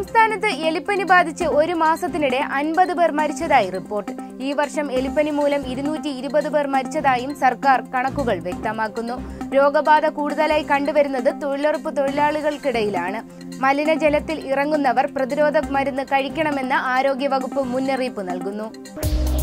സംസ്ഥാനത്ത് എലിപ്പനി ബാധിച്ച് ഒരു മാസത്തിനിടെ 50 പേർ മരിച്ചതായി റിപ്പോർട്ട്. ഈ വർഷം എലിപ്പനി മൂലം 220 പേർ മരിച്ചതായും സർക്കാർ കണക്കുകൾ വ്യക്തമാക്കുന്നു. രോഗബാധ കൂടുതലായി കണ്ടുവരുന്നത് തൊഴിലുറപ്പ് തൊഴിലാളികൾക്കിടയിലാണ്. മലിനജലത്തിൽ ഇറങ്ങുന്നവർ പ്രതിരോധ മരുന്ന് കഴിക്കണമെന്ന് ആരോഗ്യവകുപ്പ് മുന്നറിയിപ്പ് നൽകുന്നു.